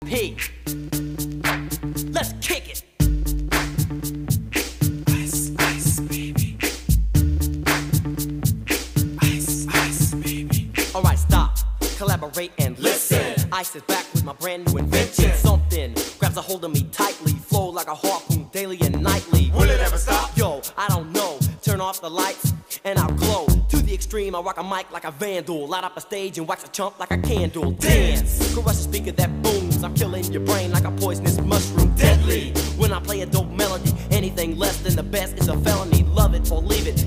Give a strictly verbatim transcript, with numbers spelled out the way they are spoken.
P. Let's kick it. Ice, ice, baby. Ice, ice, baby. Alright, stop, collaborate and listen. Ice is back with my brand new invention. Something grabs a hold of me tightly, flow like a harpoon daily and nightly. Will it ever stop? Yo, I don't know. Turn off the lights and I'll glow. To the extreme, I rock a mic like a vandal. Light up a stage and wax a chump like a candle. Dance, crush a speaker that booms. I'm killing your brain like a poisonous mushroom. Deadly, when I play a dope melody, anything less than the best is a felony. Love it or leave it.